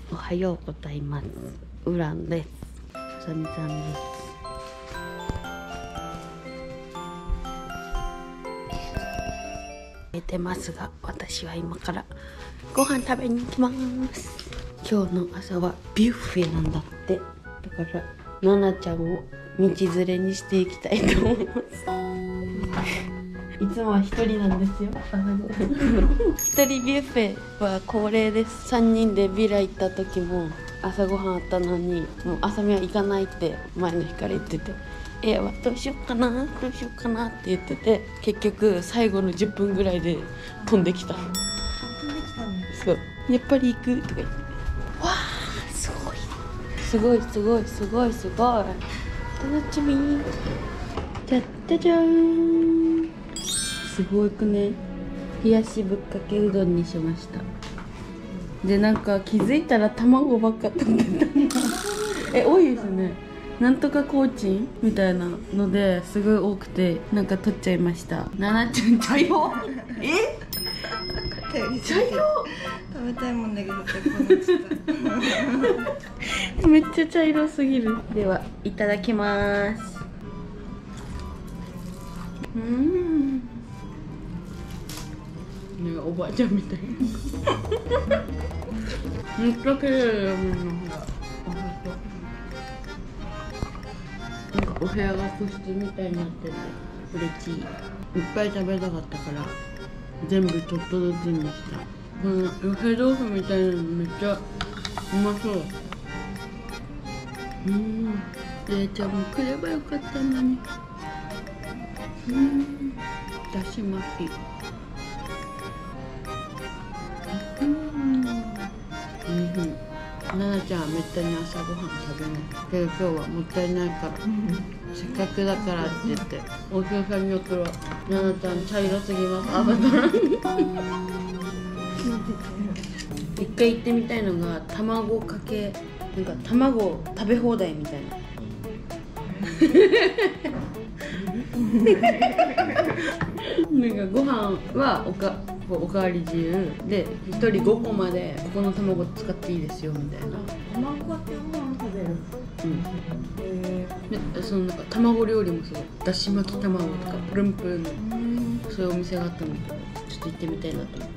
おはようございます。ウランです。あさみさんです。寝てますが、私は今からご飯食べに行きます。今日の朝はビュッフェなんだって。だからナナちゃんを道連れにしていきたいと思います。いつもは一人なんですよ。一人ビュッフェは恒例です。3人でビラ行った時も朝ごはんあったのに、もう朝見は行かないって前の日から言ってて、どうしようかなどうしようかなって言ってて、結局最後の10分ぐらいで飛んできた。そうやっぱり行くとか言って、わあすごいすごいすごいすごいすごい。楽しみ。じゃじゃじゃーん。すごくね。冷やしぶっかけうどんにしました。でなんか気づいたら卵ばっか食べてた。多いですね。なんとかコーチンみたいなのですごい多くて、なんか取っちゃいました。ななちゃん茶色茶色食べたいもんだけどってこうなっちゃっためっちゃ茶色すぎる。ではいただきます。なんかおばあちゃんみたいめっちゃ綺麗だよ、みんな。なんかお部屋が個室みたいになってて嬉しい。いっぱい食べたかったから全部ちょっとずつにした。この寄せ豆腐みたいなのめっちゃうまそう。ちゃんも来ればよかったのに。だし巻き。ななちゃんはめったに朝ごはん食べないけど、今日はもったいないから、せっかくだからって言ってお客さんによっては「ななちゃん茶色すぎます」一回行ってみたいのが卵かけ、なんか卵食べ放題みたいななんかご飯はおかわり自由で1人5個までここの卵使っていいですよみたいな。 卵かけご飯食べる。 でそのなんか卵料理もそう、だし巻き卵とかプルンプルンのそういうお店があったんだけど、ちょっと行ってみたいなと思った。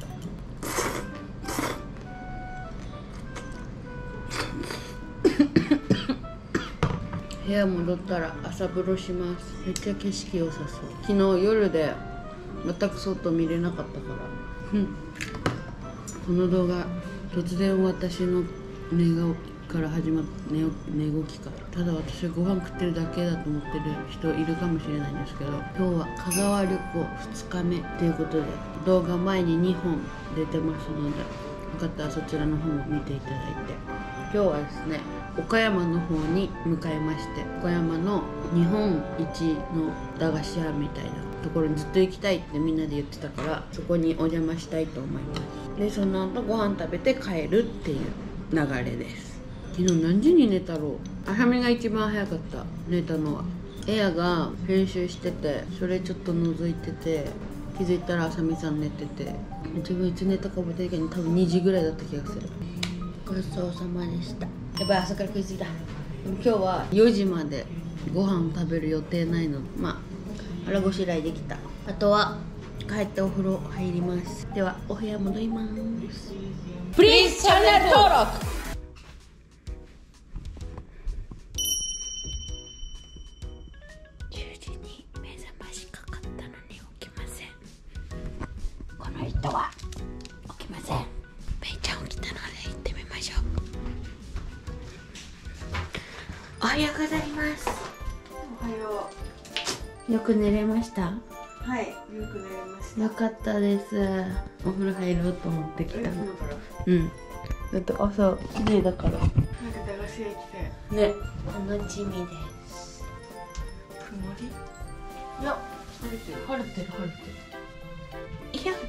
部屋戻ったら朝風呂します。めっちゃ景色良さそう。昨日夜で全く外見れなかったからこの動画突然私の寝起きから始まっ寝起きかただ私はご飯食ってるだけだと思ってる人いるかもしれないんですけど、今日は香川旅行2日目ということで動画前に2本出てますので、よかったらそちらの方も見ていただいて、今日はですね岡山の方に向かいまして、岡山の日本一の駄菓子屋みたいなところにずっと行きたいってみんなで言ってたから、そこにお邪魔したいと思います。でその後ご飯食べて帰るっていう流れです。昨日何時に寝たろう。あさみが一番早かった、寝たのは。エアが編集してて、それちょっと覗いてて、気づいたらあさみさん寝てて、自分いつ寝たか覚えてないけど多分2時ぐらいだった気がする。ごちそうさまでした。やばい、朝から食いすぎた。今日は4時までご飯食べる予定ないの。腹ごしらえできた。あとは帰ってお風呂入ります。ではお部屋戻ります。 プリーズチャンネル登録。 10時に目覚ましかかったのに起きません。この人は起きません。ペイちゃん起きたので行ってみましょう。おはようございます。 おはよよく寝れました？ う。はい、よく寝れました。 よかったです。お風呂入ろうと思ってきた。だって朝綺麗だから。 なんか駄菓子屋来て。 ね、楽しみです。 曇り？ いや、晴れてる。いや。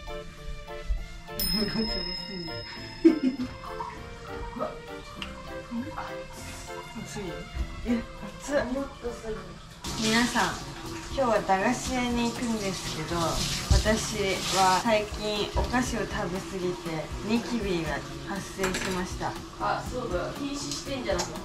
暑い？暑い。 もっとすぐ。 皆さん、今日は駄菓子屋に行くんですけど、 私は最近お菓子を食べ過ぎてニキビが発生しました。 あ、そうだ、禁止してんじゃなかった。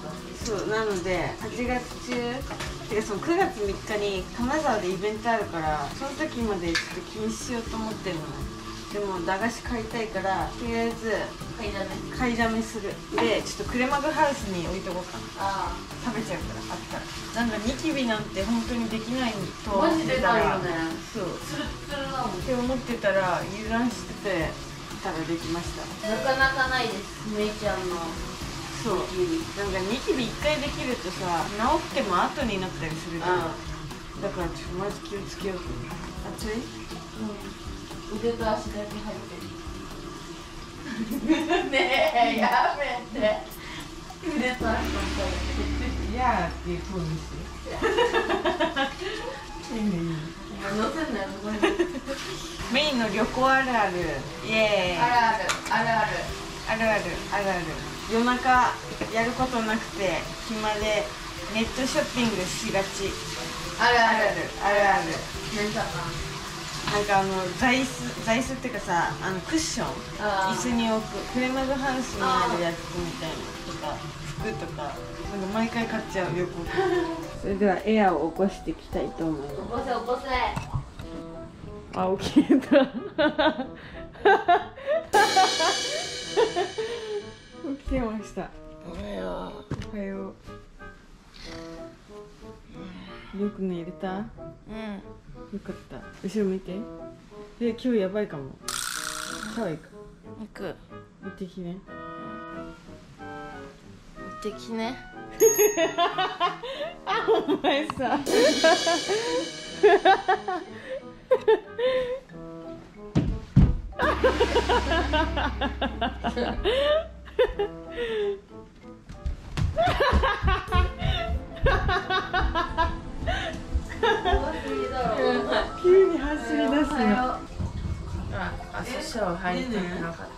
そうなので8月中てかその9月3日に金沢でイベントあるから、その時までちょっと禁止しようと思ってるの。でも駄菓子買いたいから、とりあえず買いだめする。でちょっとクレマグハウスに置いとこうかな。食べちゃうからあったら。なんかニキビなんて本当にできないと思ってたら、 マジでないよね。 そうツルツルだもん。 って思ってたら油断しててたらできました。 なかなかないです、めいちゃんの。 そうなんかニキビ1回できるとさ、治っても後になったりするじゃん。だからちょっとまず気をつけようと。熱い？ 腕と足だけ入ってる。ねえ、やめて。腕と足ばっかり。 いやーっていう風にして。いいねいいね。 乗せんなよ、これ。 メインの旅行あるある。イエーイ。 あるある、あるある。 あるあるあるある。夜中やることなくて暇でネットショッピングしがち。 あるある。 あるある。 なんかなんか座椅子っていうかさ、クッション椅子に置くクレマグハウスにあるやつみたいなとか服とか、なんか毎回買っちゃう旅行。それではエアを起こしていきたいと思います。 起こせ起こせ。 あ、起きれた。起きてました。おはよう。おはよう。よく寝れた？うん。よかった。後ろ見て。今日やばいかも。シャワー行く？ 行く。 行ってきね。 行ってきね。 あ、お前さ。急に走り出すよ。 朝シャワー入りたくなかった。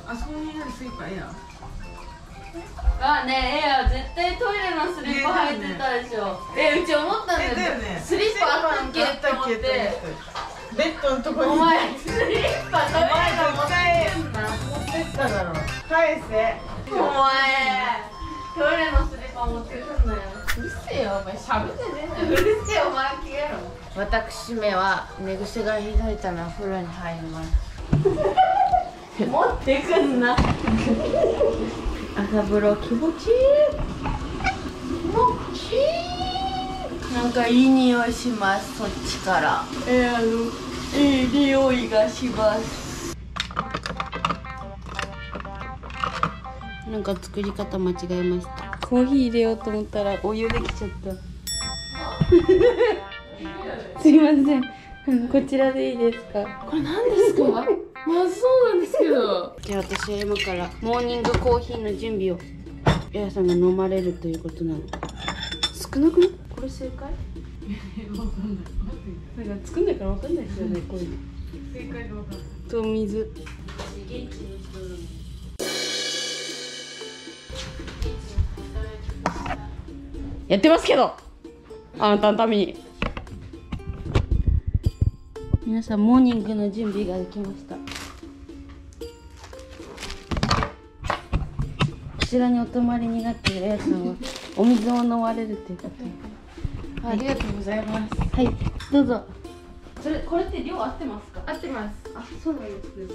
あそこにあるスイカや。 あ、ねえ、エア絶対トイレのスリッパ履いてたでしょ。うち思ったんだよ。スリッパあったっけって思って。 ベッドのとこに。 お前スリッパトイレの持ってんな。 持ってっただろ。返せ。 お前トイレのスリッパ持ってくんなよ。 うるせえよ、お前しゃべってねえんだよ。 うるせえ、お前消えろ。 私めは寝癖がひどいたら風呂に入ります。 持ってくんな。 朝風呂気持ちいい。気持ちいい。なんかいい匂いします、そっちから。 いい匂いがします。 なんか作り方間違えました。 コーヒー入れようと思ったらお湯できちゃった。すいません、こちらでいいですか？ これ何ですか？まあそうなんですけど。じゃあ私は今からモーニングコーヒーの準備をエアさんが飲まれるということなの。少なくない？これ正解？ わかんない。なんか作んないからわかんないですよね、こういうの。 正解がわかんない。 と水。やってますけど、あなたのために。 皆さんモーニングの準備ができました。こちらにお泊まりになっているエアさんはお水を飲まれるということで、 ありがとうございます。 はい、どうぞ。 これって量合ってますか？ 合ってます。 あ、そうなんですね。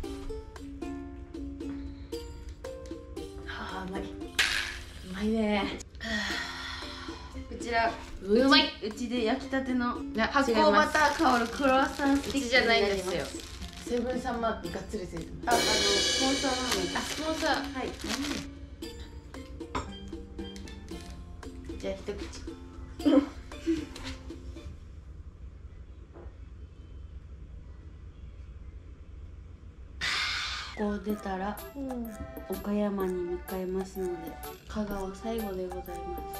はあ、うまい。うまいね。 こちらうまい。うちで焼きたての発酵バター香るクロワッサンスティックうちじゃないんですよになります。 セブン様がっつりついてます。 スポンサーなので。 スポンサー。 はい。 じゃあ一口。こう出たら岡山に向かいますので、香川最後でございます。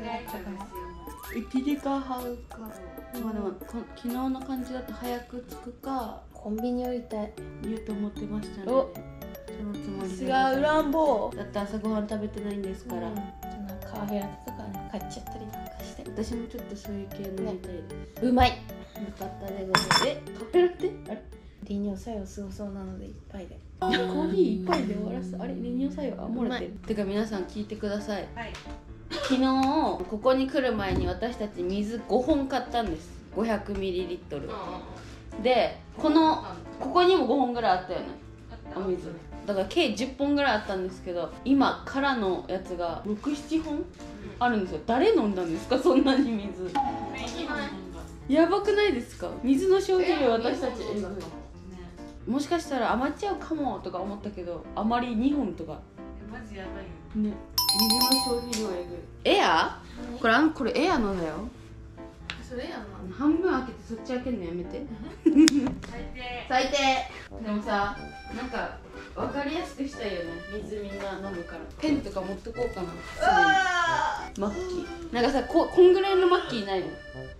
1時間半か。 まあでも昨日の感じだと早く着くかコンビニ寄りたい。 言うと思ってましたおので、そのつもりで違う乱暴。 だって朝ごはん食べてないんですから、 なんかカフェラテとかね買っちゃったりなんかして。 私もちょっとそういう系飲みたいです。 うまい。 かったでございます。カフェラテ？あれ？利尿作用すごそうなので1杯で。コーヒー1杯で終わらす。あれ利尿作用漏れてる。てか皆さん聞いてください。 はい。 昨日ここに来る前に私たち水5本買ったんです。500ml。でここにも5本ぐらいあったよね。お水。だから計10本ぐらいあったんですけど、今からのやつが6、7本あるんですよ。誰飲んだんですかそんなに水。やばくないですか？水の消費量私たちもしかしたら余っちゃうかもとか思ったけど、あまり2本とかマジやばいよね。水の消費量えぐい。エア？これエアのだよ。 それやな。 半分開けてそっち開けるのやめて。最低。でもさ、なんか分かりやすくしたいよね。水みんな飲むから。ペンとか持ってこうかな。マッキー。なんかさ、こんぐらいのマッキーないの？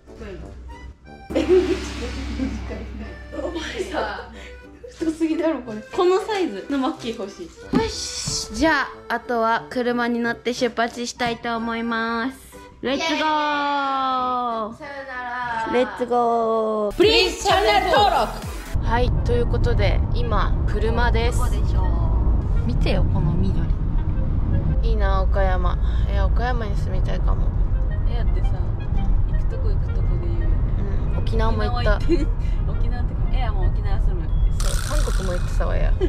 さ、太すぎだろこれ。このサイズのマッキー欲しい。よし、じゃああとは車に乗って出発したいと思います。レッツゴー。さよなら。レッツゴー。プリーズチャンネル登録。はい、ということで今車です。見てよこの緑。いいな岡山。岡山に住みたいかも。 エアってさ、行くとこで言うよね。 沖縄も行った。 沖縄ってか、エアも沖縄住む。 そう、韓国も行ってたわや。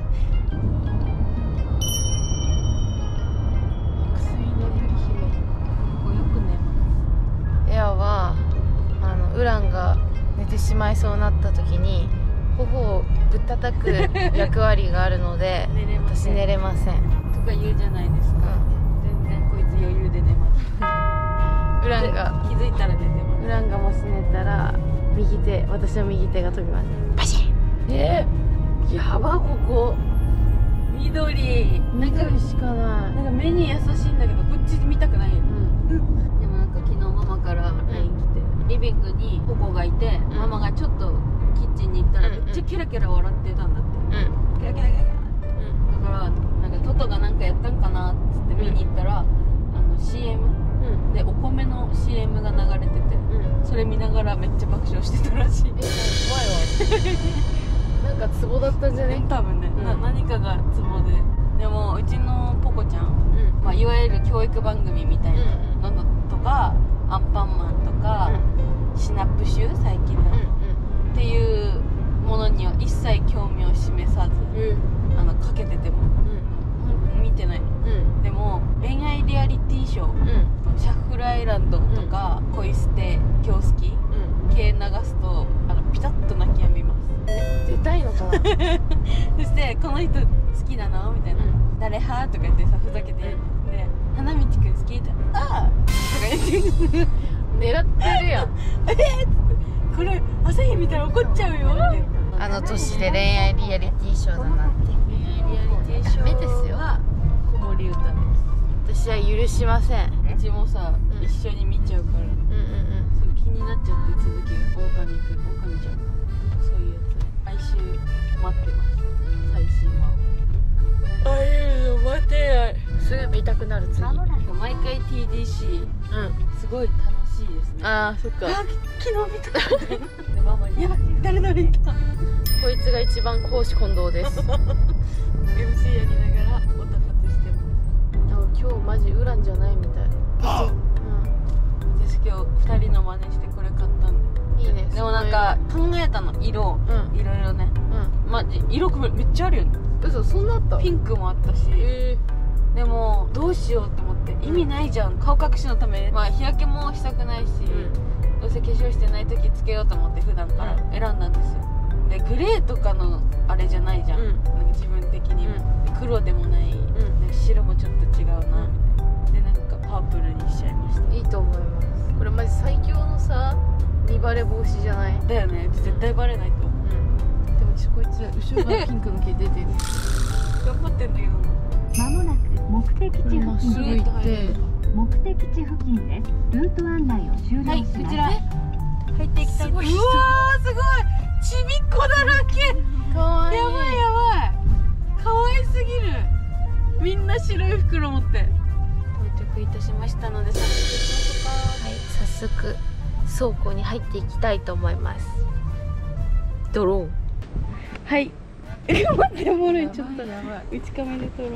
エアはウランが寝てしまいそうになった時に頬をぶったたく役割があるので私寝れませんとか言うじゃないですか、全然こいつ余裕で寝ます。 ウランが気づいたら寝てます。 ウランがもし寝たら私の右手が飛びます。パシン。やばここ緑しかない。 なんか目に優しいんだけどこっち見たくないよ、 でもなんか昨日ママから LINE 来て、リビングにココがいて、ママがちょっとキッチンに行ったらめっちゃキラキラ笑ってたんだって、キラキラキラキラ、だからなんかトトがなんかやったんかなっつって見に行ったら、CM でお米の CM が流れてて、それ見ながらめっちゃ爆笑してたらしい。怖いわ。なんかツボだったんじゃね？ 多分ね、何かがツボで。でもうちのポコちゃん、まあ、いわゆる教育番組みたいなのとか、アンパンマンとか、シナプシュ最近だっていうものには一切興味を示さず、かけてても、見てないの、でも恋愛リアリティショー、シャッフルアイランドとか、恋捨て京スキ系流すとピタッと泣き止みます。 出たいのかな。 そしてこの人好きなのみたいな、誰派とか言ってさふざけて、で花道くん好きってああとか言って狙ってるやん。 これ朝日見たら怒っちゃうよって。 あの年で恋愛リアリティショーだなんて。 恋愛リアリティショーは子守歌です。 私は許しません。 うちもさ、一緒に見ちゃうから、そう気になっちゃって続きが狼ちゃん、そういうやつ来週待ってます。最新話ああいうの待てない。 すぐ見たくなる次。 毎回 TDC、すごい楽しいですね。 ああ、そっか。 昨日見たみたいな。でママに「やばい誰々いた」 こいつが一番公私混同です。 MC やりながらオタ活してます。 今日マジウランじゃないみたい。 私今日2人の真似してこれ買ったんで。 いいね。 でもなんか考えたの、色いろいろね、マジ色めっちゃあるよね。 嘘、そんなあった？ ピンクもあったし、でもどうしようって思って、意味ないじゃん、顔隠しのため、まあ日焼けもしたくないし、どうせ化粧してない時つけようと思って普段から選んだんですよ。でグレーとかのあれじゃないじゃん、なんか自分的にも、黒でもない、白もちょっと違うなみたいな、でなんかパープルにしちゃいました。 いいと思います。これマジ最強のさ、見バレ防止じゃない？ だよね、絶対バレないと思う。 でもこいつ後ろからピンクの毛出てる。 頑張ってんだけどな。 まもなく目的地付近すぐ行って。 目的地付近です。ルート案内を終了します。 はい、こちら入っていきたい。うわー、すごい、ちびっこだらけ。 かわいい。 やばいやばい、かわいすぎる。みんな白い袋持って到着いたしましたので、早速行きましょうか。 はい、早速倉庫に入っていきたいと思います。 ドローン。 はい。待って、もろいちょっと内カメで撮ろう。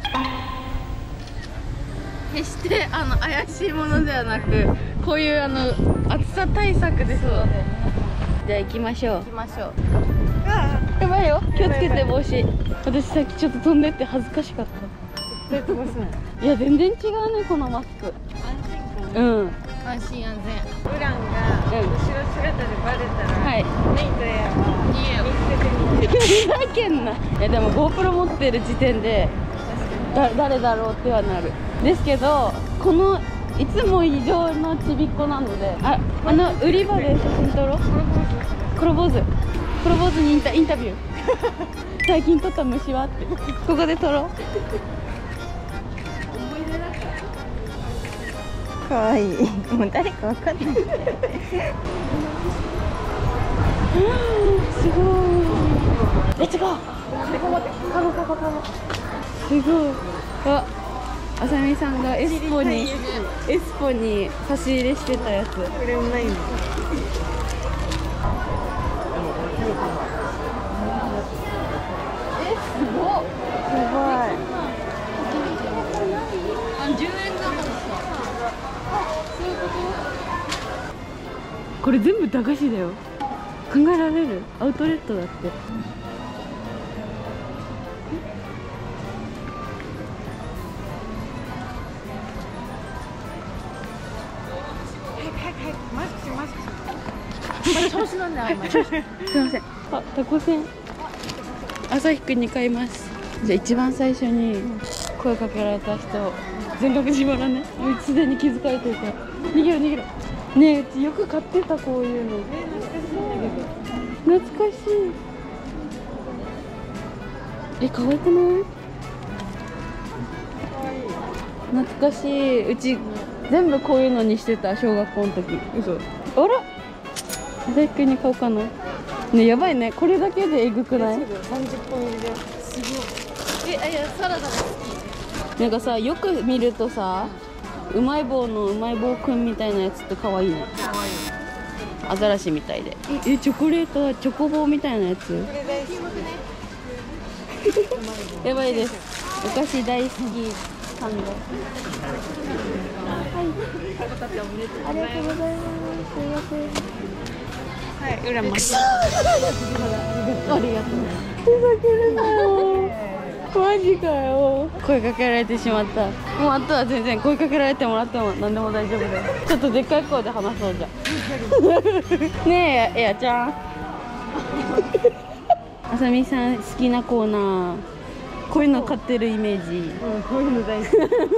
決して怪しいものではなく、こういう暑さ対策ですので。じゃあ行きましょう。やばいよ、気をつけて帽子。私さっきちょっと飛んでって恥ずかしかった。いや全然違うね、このマスク。うん、安心安全。 ウランが後ろ姿でバレたら、 はい、 ネイとエアは見つけてみて。 ふざけんな。いやでも GoPro 持ってる時点で誰だろうってはなる。ですけど、このいつも異常なちびっこなので、売り場で写真撮ろう。黒坊主にインタビュー最近撮った虫はって、ここで撮ろう。 かわいい。もう誰かわかんない。 すごい。レッツゴー。すごい。あ、あさみさんがエスポに差し入れしてたやつ。 これうまいの。 すごい。10円玉ですか。そういうこと。これ全部駄菓子だよ。考えられる？アウトレットだって。調子なんだよ。すいません。あ、タコせん。朝日くんに買います。じゃあ一番最初に声かけられた人、全額自腹ね。もうすでに気づかれてるから。逃げろ逃げろ。ねえ、うちよく買ってた、こういうの。懐かしい。可愛くない？懐かしい。うち全部こういうのにしてた、小学校の時。嘘。あら、朝日くんに買おうかな。ね、やばいね、これだけでえぐくない？30 本入りだよ。すごい。いやサラダが好き。 なんかさ、よく見るとさ、うまい棒のうまい棒くんみたいなやつって可愛いね。 可愛い。 アザラシみたいで。チョコレートはチョコ棒みたいなやつ。 これ大好き。 やばいです。お菓子大好きサンド。はい。ありがとうございます。すいません。 はい、裏も。 ありがとう。ふざけるなよ。マジかよ。声かけられてしまった。もうあとは全然声かけられてもらっても何でも大丈夫だよ。ちょっとでっかい声で話そうじゃん。ねえ、エアちゃん。あさみさん好きなコーナー。こういうの買ってるイメージ。 うん、こういうの大好き。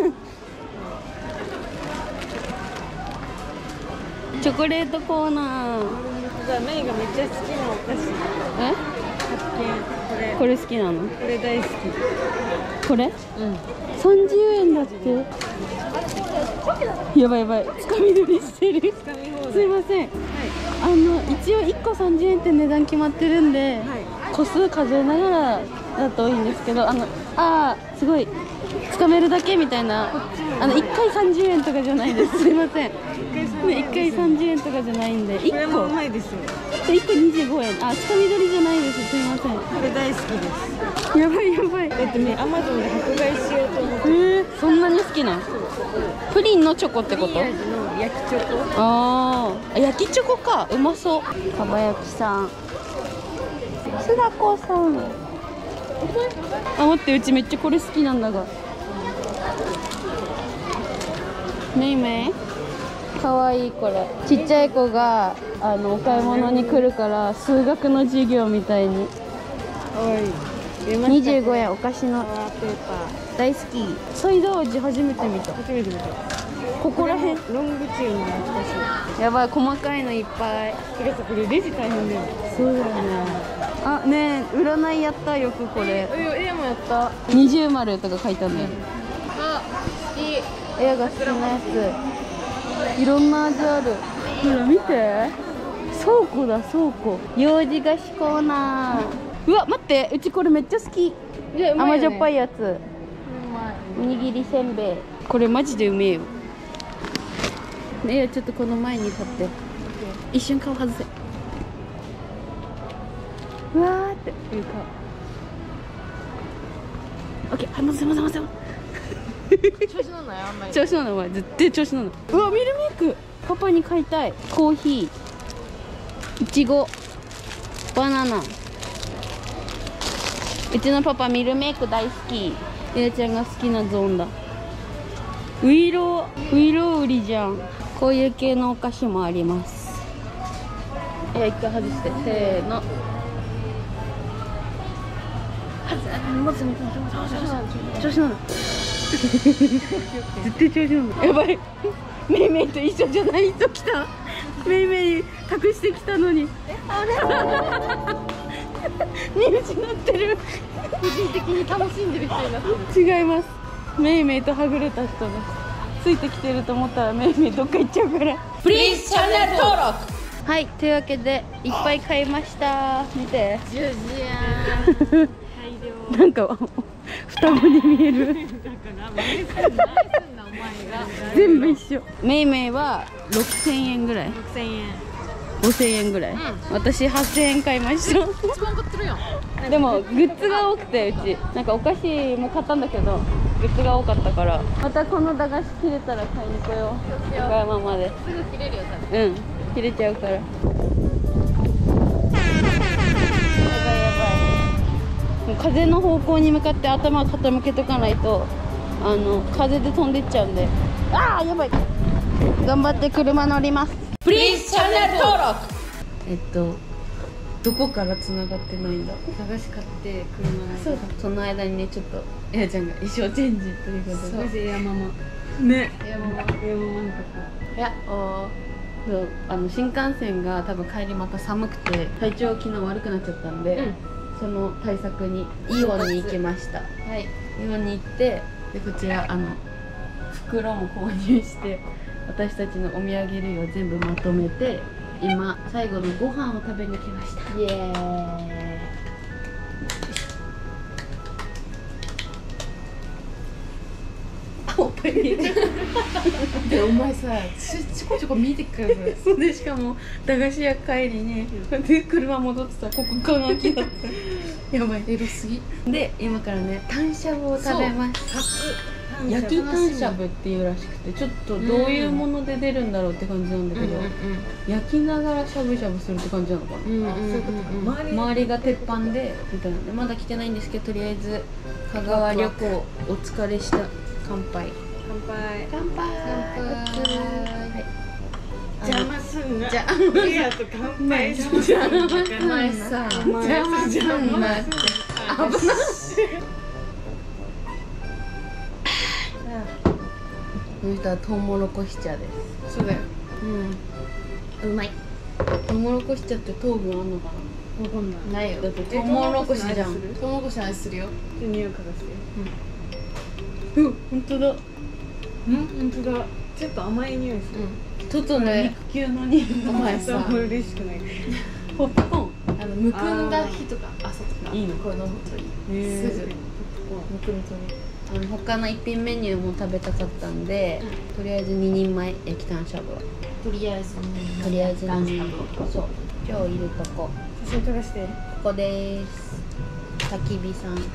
チョコレートコーナー。 じゃあメイがめっちゃ好きなお菓子。発見。 これ好きなの？ これ大好き。 これ？うん。30円だって。やばいやばい。つかみ取りしてる。 つかみ放題。 すいません。はい。一応1個30円って値段決まってるんで、はい、個数数えながらだといいんですけど、すごいつかめるだけみたいな。1回30円とかじゃないです。すいません。1回30円とかじゃないんで、1個。これもうまいですよ。1個25円。つかみ取りじゃないです。すいません。これ大好きです。 やばいやばい。 だってね、アマゾンで迫害しようと思って。 そんなに好きな？プリンのチョコってこと？ プリン味の焼きチョコ。 焼きチョコか。うまそう。かば焼きさん。すだこさん。待って、うちめっちゃこれ好きなんだが。めいめい。かわいいこれ。ちっちゃい子がお買い物に来るから数学の授業みたいに。 かわいい。 25円お菓子の大好き。サイダー味初めて見た。ここらへんロングチューンの懐かしい。 やばい、細かいのいっぱい。 てかさ、これレジ大変だよ。 そうだよね。ねえ、占いやったよくこれ。 絵もやった。 20丸とか書いてあるのよ。 いい。 絵が好きなやつ。いろんな味ある。ほら見て。倉庫だ、倉庫。幼児菓子コーナー。うわ、待って、うちこれめっちゃ好き。甘じょっぱいやつ。おにぎりせんべい。これマジでうめえよ。ねえ、ちょっとこの前に立って。 一瞬顔外せ。うわーっていう顔。オッケー、はい、戻せ。 調子乗んないあんまり。 調子乗るのは絶対調子乗るの。うわ、ミルメイクパパに買いたい。コーヒー、いちご、バナナ。うちのパパミルメイク大好き。エイちゃんが好きなゾーンだ。ウイロ売りじゃん。こういう系のお菓子もあります。一回外して、せーの。調子乗る。絶対調子乗る。やばい。メイメイと一緒じゃない人来た。メイメイ託してきたのに。見失ってる。 個人的に楽しんでる人になってる。 違います。メイメイとはぐれた人です。ついてきてると思ったらメイメイどっか行っちゃうから。 プリーズチャンネル登録。 はい、というわけでいっぱい買いました。見て。 10時やん。 なんか双子に見える。全部一緒。メイメイは6000円ぐらい。 6000円。 5000円ぐらい。私8000円買いました。 一番買ってるやん。 でもグッズが多くて、うちなんかお菓子も買ったんだけどグッズが多かったから、またこの駄菓子切れたら買いに来よう。岡山まで。 すぐ切れるよ多分。 うん、切れちゃうから。やばい。もう風の方向に向かって頭を傾けとかないと風で飛んでっちゃうんで。あーやばい。頑張って車乗ります。 プリーズチャンネル登録。 どこから繋がってないんだ。 駄菓子買って車のその間にね、ちょっとエアちゃんが衣装チェンジということで。 そエアママね。 エアママのとこいや、そう新幹線が多分帰りまた寒くて体調昨日悪くなっちゃったんで、その対策にイオンに行きました。はい、イオンに行って、でこちら袋も購入して私たちのお土産類を全部まとめて今最後のご飯を食べに来ました。イエーイ。おっぱい見えてる。 でお前さちょこちょこ見えてくるから。 そうで、しかも駄菓子屋帰りに、で車戻ってたらここ缶空きだったやばい。 エロすぎ。 で今からねタンしゃぶを食べます。焼きタンしゃぶっていうらしくて、ちょっとどういうもので出るんだろうって感じなんだけど、焼きながらしゃぶしゃぶするって感じなのかな。周りが鉄板でみたいな。まだ来てないんですけど、とりあえず香川旅行お疲れした。乾杯。 乾杯。邪魔すんな。リアと乾杯しましょう。 お前さ邪魔すんなって。危ない。この人はトウモロコシ茶です。 そうだよ。 うまい。トウモロコシ茶って糖分あんのかな。 わかんない。 ないよ。 だってトウモロコシじゃん。 トウモロコシの味するよ。 匂い嗅がせて。 本当だ。 本当だ。ちょっと甘い匂いする。 トトの肉球の匂い。 お前さこれ嬉しくない。 ポップコーン。 むくんだ日とか朝とかいいのこれ飲むといい。すぐむくむとね。 他の一品メニューも食べたかったんで、とりあえず2人前焼きタンしゃぶはとりあえずとりあえずダンス 2人。そう、今日いるとこ写真撮らせて。 ここです。焚き火さん。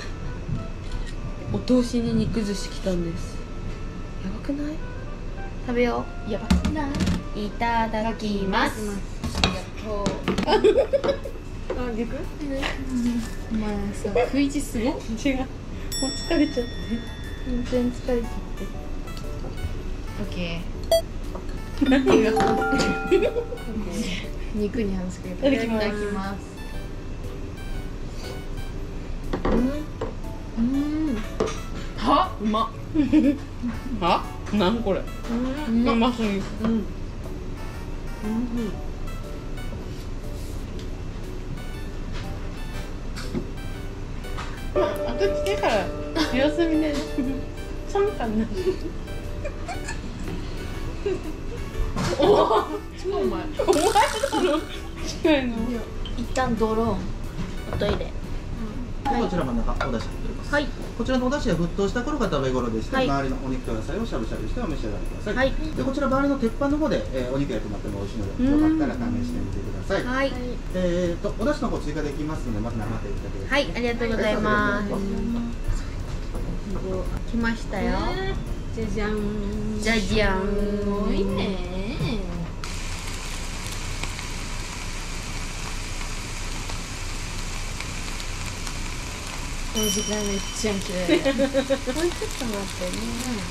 お通しに肉寿司来たんです。やばくない？食べよう。 やばくない？ いただきます。 あ、逆？ お前さ食い地すご。 違う、もう疲れちゃって、全然疲れちゃって。 オッケ何がー。肉に話すけど。 いただきますいただきます。 は？うまっ。は？なんこれ。うますぎる。あと来てから様子見ね。寒かんない。 超うまい。 お前だろ。違いの。 一旦ドローンおトイレ。 こちら真ん中お出ししてください。 。 はい。 こちらのお出汁が沸騰した頃が食べ頃でして、 はい周りのお肉と野菜をしゃぶしゃぶしてお召し上がりください。 はい。 でこちら周りの鉄板の方で、お肉焼いてもらっても美味しいので、よかったら試してみてください。 はい。 お出汁の方追加できますので、まず生でいただければ。 はい、ありがとうございます。来ましたよ。 じゃじゃん。 じゃじゃん。 多いね。この時間めっちゃ綺麗。 もうちょっと待ってね。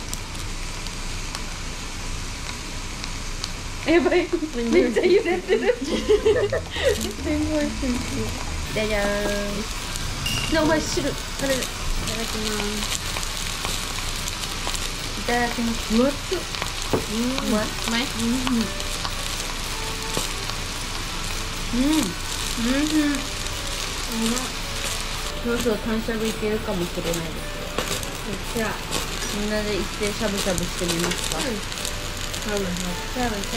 やばい、めっちゃ揺れてる。すごいじゃじゃーん。で、お前汁食べる。いただきます。いただきます。分厚っ。うまい。うまい。そろそろ単しゃぶいけるかもしれないです。じゃあみんなで行ってしゃぶしゃぶしてみますか。しゃぶしゃぶ。い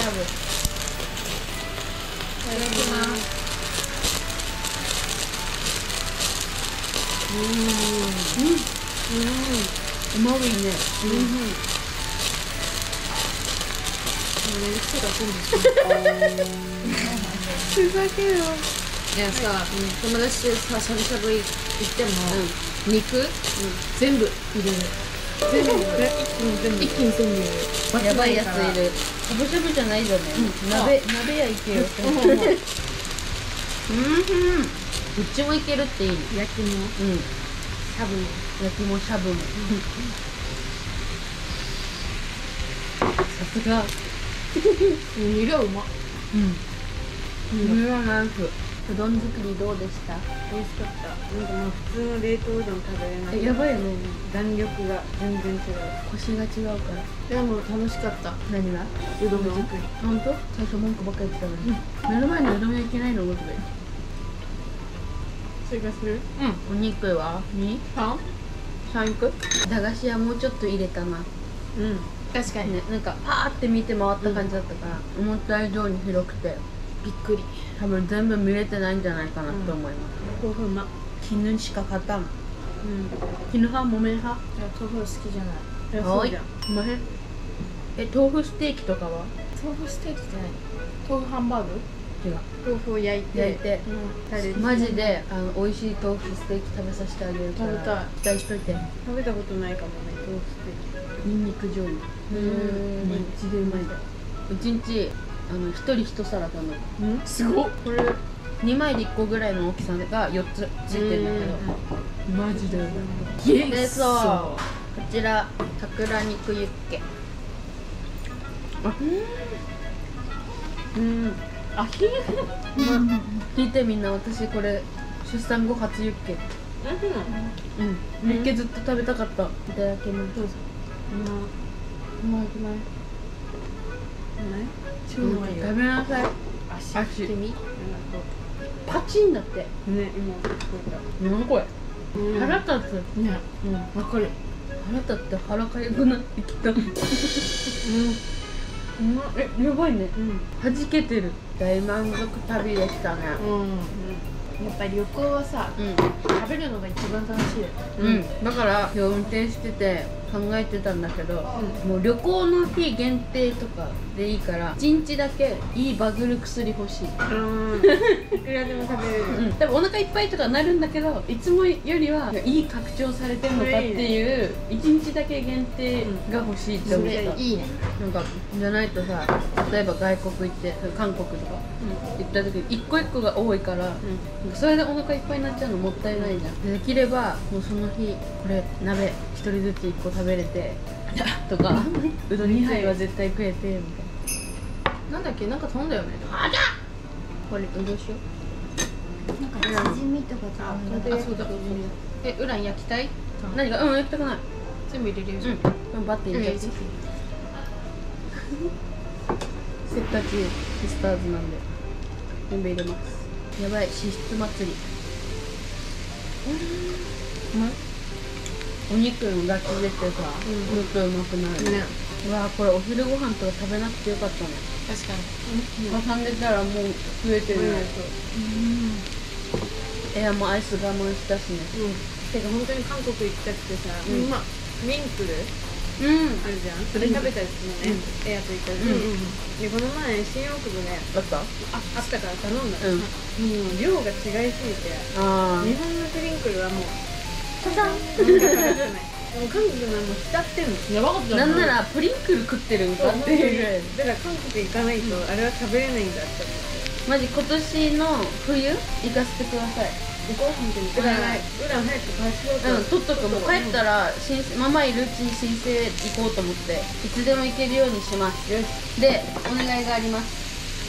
ただきます。うまいね。ふざけろ。 いやさ、友達でさ、しゃぶしゃぶ行っても、肉、全部入れる。全部一気に全部入れる。 やばいやついる。しゃぶしゃぶじゃないじゃね。鍋やいけよ。どっちもいけるっていいね。 焼きも、 うん。 しゃぶも。 焼きもしゃぶも。さすが。 色うま。 ナイフ。うどん作りどうでした？ 美味しかった。なんかまあ普通の冷凍うどん食べれない。 やばいね。 弾力が全然違う。 腰が違うから。 でも楽しかった。 何が？ うどん作り。 本当？最初文句ばっかり言ってたのに。目の前にうどん焼けないの僕で。 追加する？ お肉は3いく？駄菓子屋もうちょっと入れたな。 確かに。 ね、なんかパーって見て回った感じだったから、思った以上に広くてびっくり。 多分全部見れてないんじゃないかなって思います。 豆腐うま。 絹しか勝たん。絹派木綿派？ 豆腐好きじゃない。 いやそうじゃん。 うまへん。豆腐ステーキとかは？ 豆腐ステーキじゃない。豆腐ハンバーグ？ 違う。 豆腐を焼いて。タレマジで美味しい豆腐ステーキ食べさせてあげるから食べたい。 期待しといて。 食べたことないかもね、豆腐ステニンニク醤油。マジでうまい。1日1人1皿頼む。 すごっ。 これ2枚で1個ぐらいの大きさが4つついてるんだけど、マジでうまい。でそう、こちら桜肉ユッケ。聞いてみんな、私これ出産後初ユッケ。ユッケずっと食べたかった。いただきます。うまい。 超うまいよ。 食べなさい。 足してみ。 パチンだって。 ね、今聞こ何これ。腹立つ。 ね。 わかる。腹立って腹かゆくなってきた。やばいね。弾けてる。大満足旅でしたね。 やっぱり旅行はさ、食べるのが一番楽しい。 だから今日運転してて考えてたんだけど、もう旅行の日限定とかでいいから1日だけいいバグる薬欲しい。 いくらでも食べれる。 多分お腹いっぱいとかなるんだけど、いつもよりはいい拡張されてんのかっていう1日だけ限定が欲しいって思った。 いいね。 なんかじゃないとさ、例えば外国行って韓国とか行った時に一個一個が多いから、それでお腹いっぱいになっちゃうのもったいないじゃん。できればもうその日これ鍋一人ずつ1個食べれてとかうどん2杯は絶対食えてみたいな。 なんだっけ、なんか飛んだよね。 これどうしよう。 なんかチヂミとかとかあ、そうだ。ウラン焼きたい？ 何が焼きたくない。 全部入れるよ。 バッて入れちゃって。せっかちシスターズなんで全部入れます。やばい、脂質祭り。お肉のガチ出てさ、もっとうまくなるね。うわ、これお昼ご飯とか食べなくてよかったね。 確かに。 挟んでたらもう増えてるね。もうアイス我慢したしね。 てか本当に韓国行きたくてさ、 うんまあミンクルうんあるじゃん、それ食べたりするのね、エアと行ったりする、でこの前新大久保であったあったから頼んだら、 うんもう量が違いすぎてあ日本のプリンクルはもうササンってかかってないでも韓国のはもう浸ってんのやばかったなんならプリンクル食ってるんかっていうぐらいだから韓国行かないとあれは食べれないんだって思って、 マジ今年の冬行かせてください。 行こう本当にだから裏早く返しようと、 取っとく。もう帰ったらママいるうちに申請行こうと思っていつでも行けるようにします。 よしでお願いがあります。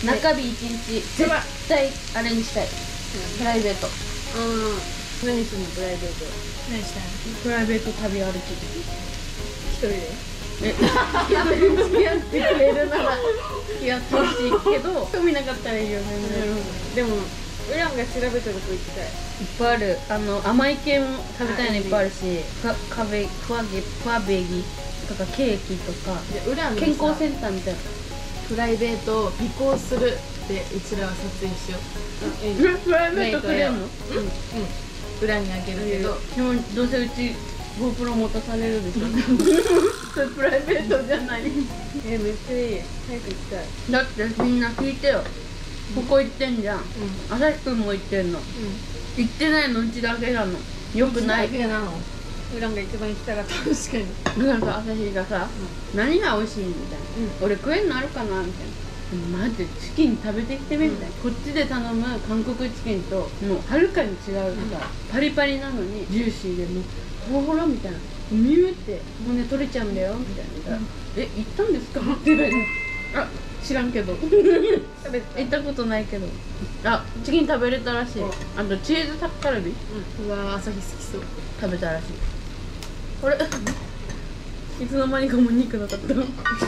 中日1日絶対あれにしたい。プライベート。 何するのプライベート何したプライベート旅歩き。 一人で付き合ってくれるなら付き合ってほしいけど興味なかったらいいよ全然。 でもウランが調べたとこ行きたい。 いっぱいある。甘い系も食べたいのいっぱいあるし、クワベギとかケーキとかでウラン健康センターみたいな。 プライベートを尾行するってうちらは撮影しよう。 プライベートくれるの？ 裏にあげるけど、 でもどうせうち GoPro 持たされるでしょ。それプライベートじゃない。 めっちゃいい。早く行きたい。 だってみんな聞いてよ。ここ行ってんじゃん。朝日くんも行ってんの。行ってないのうちだけなの。よくない。 だけなの。 ウランが一番行きたかった。 確かに。 だからさ朝日がさ、何が美味しいみたいな。俺食えんのあるかなみたいな。待ってチキン食べてきてみみたいな、こっちで頼む韓国チキンともうはるかに違うさ、パリパリなのにジューシーでもうほろほろみたいな、ミューって骨取れちゃうんだよみたいな。え行ったんですかって言われて、あ知らんけど行ったことないけど、あチキン食べれたらしい。あとチーズタッカルビ、 うわ朝日好きそう。 食べたらしい。あれいつの間にかもう肉なかった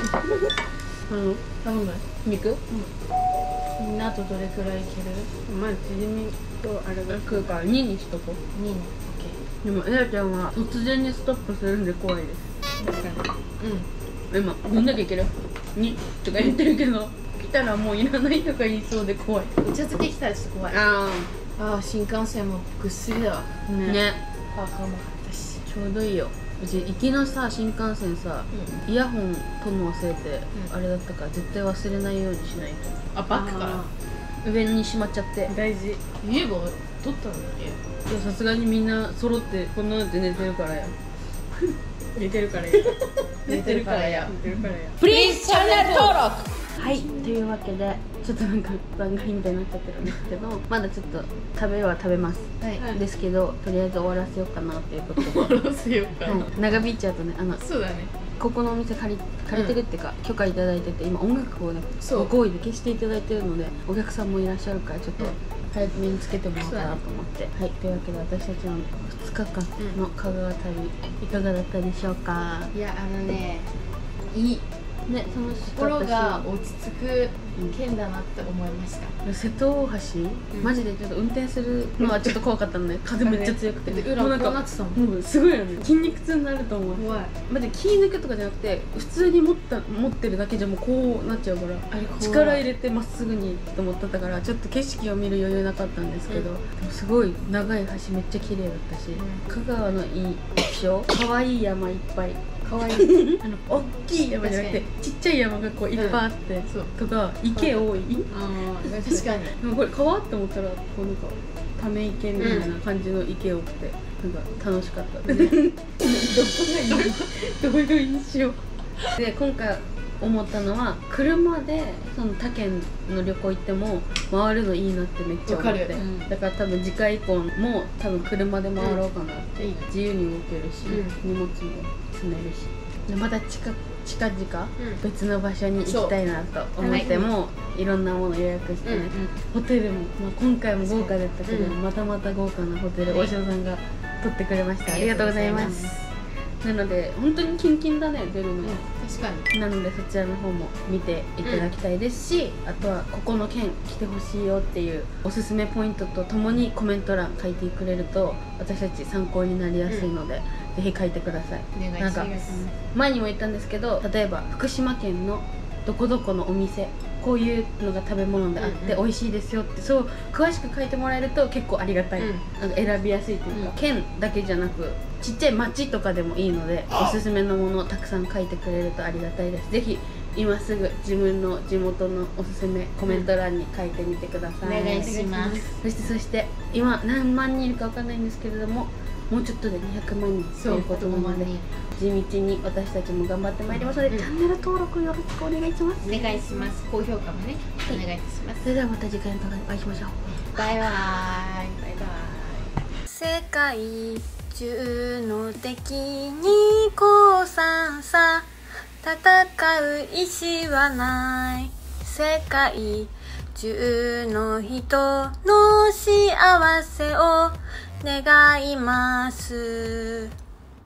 頼む。 肉、 みんなとどれくらいいける？ まずチヂミとあれが食うから2にしとこう。 2に。 でもエアちゃんは突然にストップするんで怖いです。 確かに。 今どんだけいける ?2 とか言ってるけど来たらもういらないとか言いそうで怖い。 お茶漬け来たらちょっと怖い。 あああ新幹線もぐっすりだわ。 あねパーカーも買ったし。 ちょうどいいよ。うち行きのさ新幹線さ、イヤホン取るの忘れて、あれだったから絶対忘れないようにしないと。 あバッグから上にしまっちゃって。 大事。 言えば取ったんだっけ？ さすがにみんな揃ってこんなのって寝てるからや。 寝てるからや。 寝てるからや。 寝てるからや。 プリーズチャンネル登録。はいというわけでちょっとなんか番外みたいになっちゃってるんですけど、まだちょっと食べます、 はい。 ですけどとりあえず終わらせようかなっていうことで、 終わらせようか。 はい、長引いちゃうとねそうだね。 ここのお店借りてるっていうか、許可いただいてて今音楽をねそうご好意で消していただいてるのでお客さんもいらっしゃるからちょっと早く身につけてもらおうかなと思って、はいというわけで私たちの2日間の香川旅いかがだったでしょうか。 いやいい。 ね楽しか心ったし、 が落ち着く県だなって思いました。 瀬戸大橋、マジでちょっと運転するのはちょっと怖かったのね。風めっちゃ強くて、 で裏もうなんかこうなってたもん。 もうすごいよね。筋肉痛になると思う。 怖い。 マジで気抜くとかじゃなくて普通に持ってるだけじゃもうこうなっちゃうから、 あれ怖い。 力入れてまっすぐにと思ってたからちょっと景色を見る余裕なかったんですけど、でもすごい長い橋めっちゃ綺麗だったし、香川のいい気象、可愛い山いっぱい、 可愛い。 大きい山じゃなくてちっちゃい山がこういっぱいあって、 そう。 とか池多い、 ああ確かに。 でもこれ川って思ったらこうなんかため池みたいな感じの池多くて、なんか楽しかったです、どこがいいどういう印象で今回思ったのは車でその他県の旅行行っても回るのいいなってめっちゃ思って、 わかるだから多分次回以降も多分車で回ろうかなって、自由に動けるし、荷物も積めるし、でまた近々別の場所に行きたいなと思っても、いろんなもの予約してね、ホテルも、今回も豪華だったけど、またまた豪華なホテル大城さんが取ってくれました。ありがとうございます。なので本当にキンキンだね出るのが、 確かに。 なのでそちらの方も見ていただきたいですし、あとはここの県来てほしいよっていうおすすめポイントとともにコメント欄書いてくれると私たち参考になりやすいので、ぜひ書いてください。 お願いしなんかます。 前にも言ったんですけど、例えば福島県のどこどこのお店こういうのが食べ物であって美味しいですよってそう詳しく書いてもらえると結構ありがたい、なんか選びやすいというか、県だけじゃなくちっちゃい町とかでもいいのでおすすめのものをたくさん書いてくれるとありがたいです。ぜひ今すぐ自分の地元のおすすめコメント欄に書いてみてください。 お願いします。 そして今何万人いるかわかんないんですけれども、もうちょっとで200万人ということなので地道に私たちも頑張ってまいりますので、チャンネル登録よろしくお願いします。 お願いします。高評価もね、お願いいたします。 それではまた次回の動画でお会いしましょう。 バイバイ。バイバイ。 世界中の敵に降参さ、戦う意志はない。世界中の人の幸せを願います。